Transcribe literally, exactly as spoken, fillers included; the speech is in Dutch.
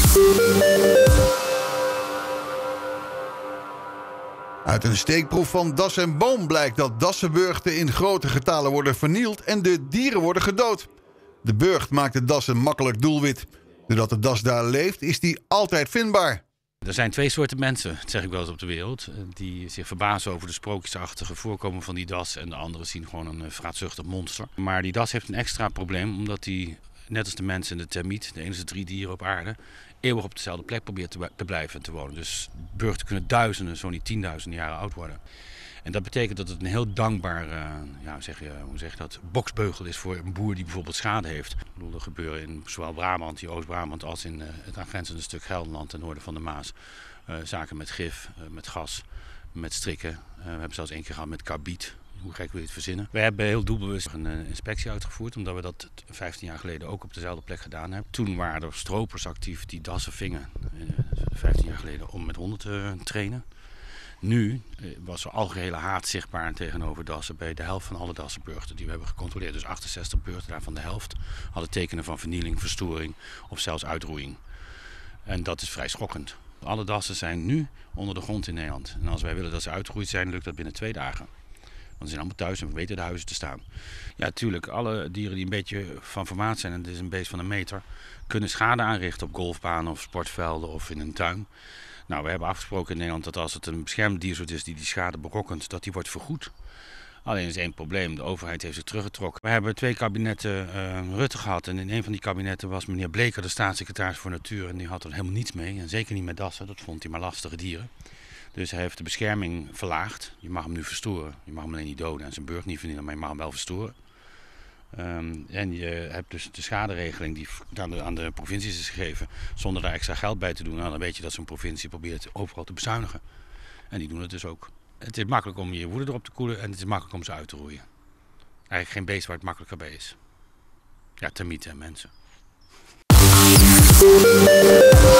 Uit een steekproef van Das en Boom blijkt dat dassenburgten in grote getalen worden vernield en de dieren worden gedood. De burcht maakt de das een makkelijk doelwit. Doordat de das daar leeft, is die altijd vindbaar. Er zijn twee soorten mensen, dat zeg ik wel eens op de wereld, die zich verbazen over de sprookjesachtige voorkomen van die das. En de anderen zien gewoon een vraatzuchtig monster. Maar die das heeft een extra probleem, omdat die, net als de mens en de termiet, de enige drie dieren op aarde, eeuwig op dezelfde plek probeert te, te blijven en te wonen. Dus burchten kunnen duizenden, zo niet tienduizenden jaren oud worden. En dat betekent dat het een heel dankbaar, uh, ja, zeg je, hoe zeg je dat, boksbeugel is voor een boer die bijvoorbeeld schade heeft. Ik bedoel, er gebeuren in zowel Brabant, die Oost-Brabant, als in uh, het aangrenzende stuk Gelderland ten noorden van de Maas. Uh, zaken met gif, uh, met gas, met strikken. Uh, we hebben zelfs één keer gehad met karbiet. Hoe gek wil je het verzinnen? We hebben heel doelbewust een uh, inspectie uitgevoerd, omdat we dat vijftien jaar geleden ook op dezelfde plek gedaan hebben. Toen waren er stropers actief die dassen vingen, uh, vijftien jaar geleden, om met honden te uh, trainen. Nu was er algehele haat zichtbaar tegenover dassen bij de helft van alle dassenburgten die we hebben gecontroleerd. Dus achtenzestig burgten, daarvan de helft, hadden tekenen van vernieling, verstoring of zelfs uitroeiing. En dat is vrij schokkend. Alle dassen zijn nu onder de grond in Nederland. En als wij willen dat ze uitgeroeid zijn, lukt dat binnen twee dagen. Want ze zijn allemaal thuis en we weten de huizen te staan. Ja, natuurlijk, alle dieren die een beetje van formaat zijn, en het is een beest van een meter, kunnen schade aanrichten op golfbanen of sportvelden of in een tuin. Nou, we hebben afgesproken in Nederland dat als het een beschermd diersoort is die die schade berokkent, dat die wordt vergoed. Alleen is één probleem, de overheid heeft zich teruggetrokken. We hebben twee kabinetten uh, Rutte gehad en in een van die kabinetten was meneer Bleker, de staatssecretaris voor Natuur, en die had er helemaal niets mee. En zeker niet met dassen, dat vond hij maar lastige dieren. Dus hij heeft de bescherming verlaagd. Je mag hem nu verstoren. Je mag hem alleen niet doden en zijn burcht niet vernielen, maar je mag hem wel verstoren. Um, en je hebt dus de schaderegeling die aan de, aan de provincies is gegeven, zonder daar extra geld bij te doen. Nou, dan weet je dat zo'n provincie probeert overal te bezuinigen. En die doen het dus ook. Het is makkelijk om je woede erop te koelen en het is makkelijk om ze uit te roeien. Eigenlijk geen beest waar het makkelijker bij is. Ja, termieten en mensen.